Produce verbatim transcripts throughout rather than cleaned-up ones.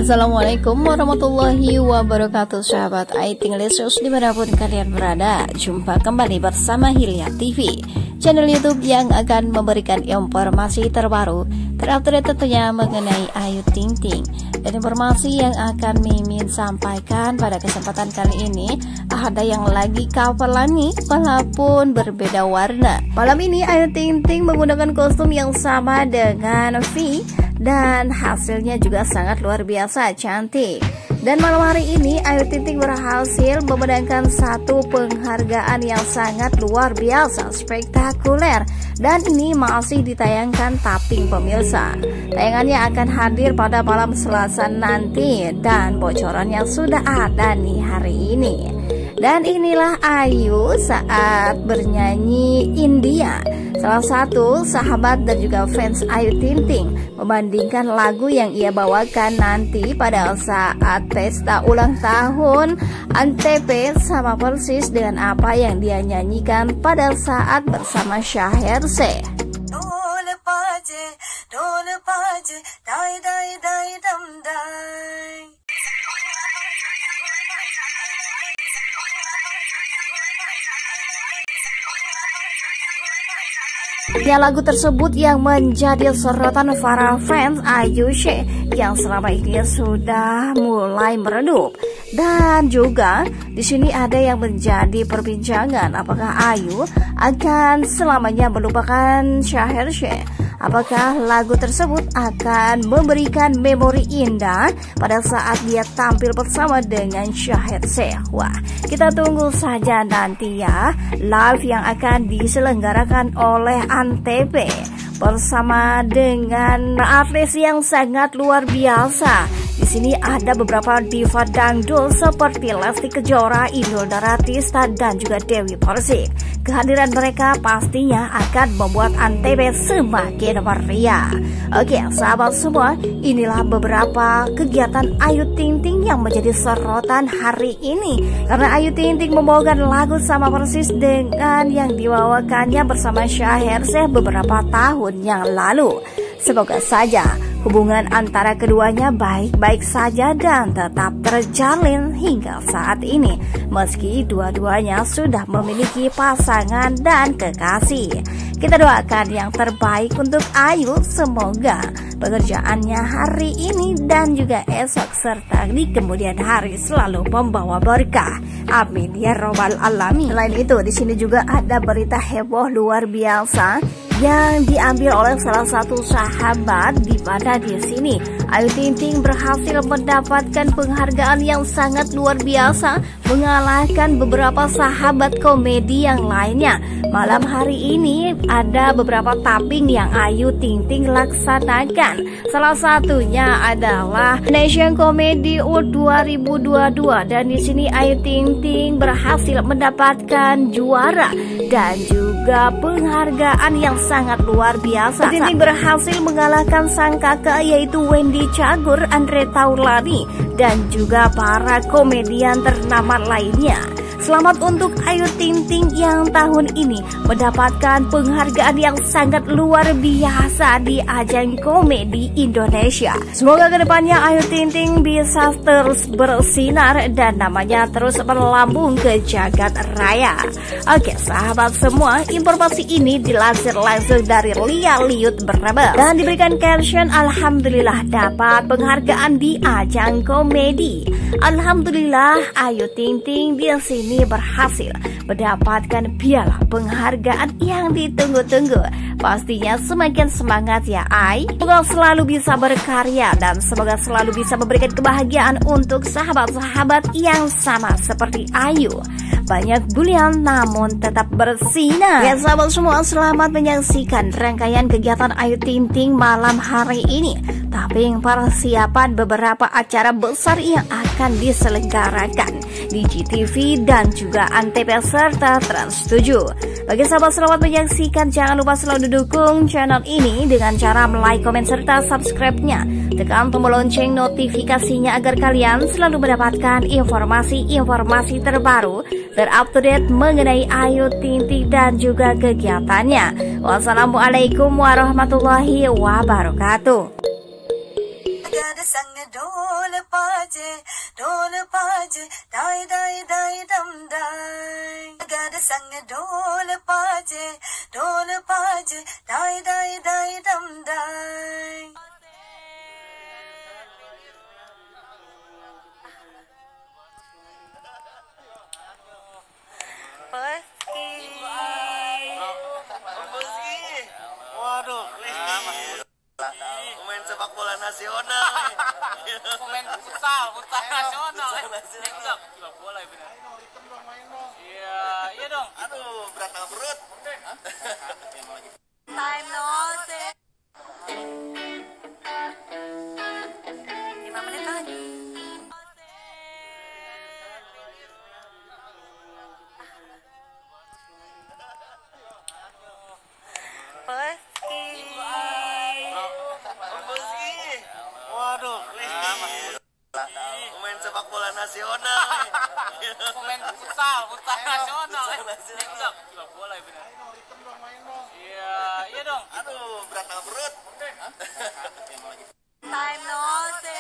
Assalamualaikum warahmatullahi wabarakatuh, sahabat I Think Lesius dimanapun kalian berada. Jumpa kembali bersama Hilya T V, channel YouTube yang akan memberikan informasi terbaru, terupdate tentunya mengenai Ayu Ting Ting. Dan informasi yang akan Mimin sampaikan pada kesempatan kali ini, ada yang lagi cover langit walaupun berbeda warna. Malam ini Ayu Ting Ting menggunakan kostum yang sama dengan V, dan hasilnya juga sangat luar biasa cantik. Dan malam hari ini Ayu Ting Ting berhasil memenangkan satu penghargaan yang sangat luar biasa spektakuler, dan ini masih ditayangkan taping pemirsa. Tayangannya akan hadir pada malam Selasa nanti, dan bocorannya sudah ada nih hari ini. Dan inilah Ayu saat bernyanyi India. Salah satu sahabat dan juga fans Ayu Ting Ting membandingkan lagu yang ia bawakan nanti pada saat pesta ulang tahun Antep sama persis dengan apa yang dia nyanyikan pada saat bersama Shaher Sheikh. Ya, lagu tersebut yang menjadi sorotan para fans Ayu Sheikh yang selama ini sudah mulai meredup. Dan juga di sini ada yang menjadi perbincangan, apakah Ayu akan selamanya melupakan Shaher Sheikh? Apakah lagu tersebut akan memberikan memori indah pada saat dia tampil bersama dengan Shaher Sheikh? Wah, kita tunggu saja nanti ya, live yang akan diselenggarakan oleh Antep bersama dengan artis yang sangat luar biasa. Di sini ada beberapa diva dangdut seperti Lesti Kejora, Inul Daratista, dan juga Dewi Persik. Kehadiran mereka pastinya akan membuat Antep semakin meriah. Oke, sahabat semua, inilah beberapa kegiatan Ayu Ting Ting yang menjadi sorotan hari ini. Karena Ayu Ting Ting membawakan lagu sama persis dengan yang dibawakannya bersama Shaher Sheikh beberapa tahun yang lalu. Semoga saja hubungan antara keduanya baik-baik saja dan tetap terjalin hingga saat ini, meski dua-duanya sudah memiliki pasangan dan kekasih. Kita doakan yang terbaik untuk Ayu, semoga pekerjaannya hari ini dan juga esok serta di kemudian hari selalu membawa berkah. Amin ya robbal alamin. Selain itu, di sini juga ada berita heboh luar biasa yang diambil oleh salah satu sahabat, di mana di sini Ayu Ting Ting berhasil mendapatkan penghargaan yang sangat luar biasa, mengalahkan beberapa sahabat komedi yang lainnya. Malam hari ini ada beberapa tapping yang Ayu Ting Ting laksanakan. Salah satunya adalah Nation Comedy Award dua ribu dua puluh dua, dan di sini Ayu Ting Ting berhasil mendapatkan juara dan juga penghargaan yang sangat luar biasa. Ting Ting berhasil mengalahkan sang kakak yaitu Wendy Cagur, Andre Taulani, dan juga para komedian ternama lainnya. Selamat untuk Ayu Ting Ting yang tahun ini mendapatkan penghargaan yang sangat luar biasa di ajang komedi Indonesia. Semoga kedepannya Ayu Ting Ting bisa terus bersinar dan namanya terus melambung ke jagat raya. Oke sahabat semua, informasi ini dilansir langsung dari Lia Liut Berebel dan diberikan caption Alhamdulillah dapat penghargaan di ajang komedi. Alhamdulillah Ayu Ting Ting di sini berhasil mendapatkan piala penghargaan yang ditunggu-tunggu. Pastinya semakin semangat ya Ay. Semoga selalu bisa berkarya dan semoga selalu bisa memberikan kebahagiaan untuk sahabat-sahabat yang sama seperti Ayu. Banyak bulian namun tetap bersinar. Ya sahabat semua, selamat menyaksikan rangkaian kegiatan Ayu Ting Ting malam hari ini. Tapi persiapan beberapa acara besar yang akan diselenggarakan di G T V dan juga Antep serta Trans tujuh. Bagi sahabat selamat menyaksikan, jangan lupa selalu dukung channel ini dengan cara like, komen, serta subscribe-nya. Tekan tombol lonceng notifikasinya agar kalian selalu mendapatkan informasi-informasi terbaru terupdate mengenai Ayu Ting Ting dan juga kegiatannya. Wassalamualaikum warahmatullahi wabarakatuh. baje, dol baje, dai dai dai dum dai. Gada sang dol baje, dol baje, dai dai dai dum dai. Peski. Peski. Waduh, pemain sepak bola nasional. Pemain futsal, futsal nasional. Sepak bola ya benar. Iya, iya dong. Aduh, berat tengah perut. Time no see. Lima menit lagi. Peski. Peski. Waduh, pemain sepak bola nasional. Pemain futsal, futsal nasional. Sepak bola ya benar. Iya, iya dong. Aduh, berat tengah perut. Time no see.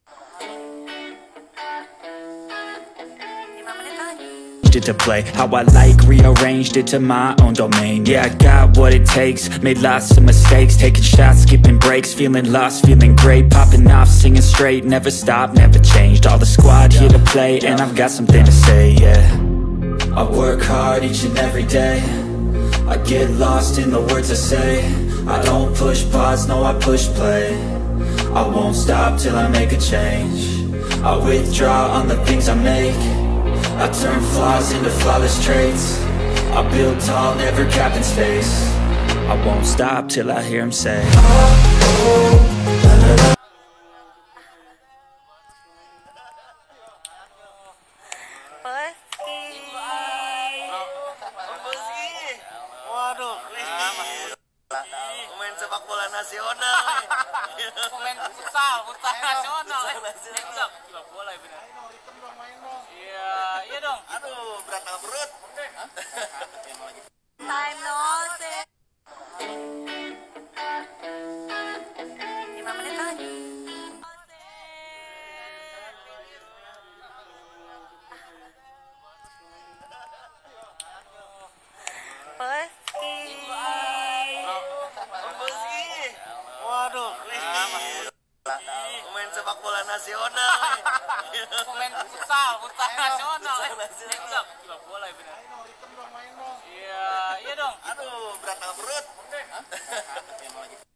Lima menit lagi. It to play how I like, rearranged it to my own domain. Yeah, I got what it takes, made lots of mistakes, taking shots, skipping breaks, feeling lost, feeling great, popping off, singing straight, never stopped, never changed. All the squad here to play, and I've got something to say. Yeah, I work hard each and every day, I get lost in the words I say. I don't push pause, no, I push play. I won't stop till I make a change. I withdraw on the things I make, I turn flaws into flawless traits. I build tall, never capped in space. I won't stop till I hear him say, oh, la, la, la. Peski. Peski. Waduh, pemain sepak bola nasional. Pemain futsal, futsal nasional. Sepak bola ya benar. Iya, iya dong. Aduh, berat tengah perut. Time no see. Lima menit lagi. Peski. Peski. Waduh, pemain sepak bola nasional. Pemain futsal, futsal nasional. Sepak bola ya benar. Iya, iya dong. Aduh, berat tengah perut.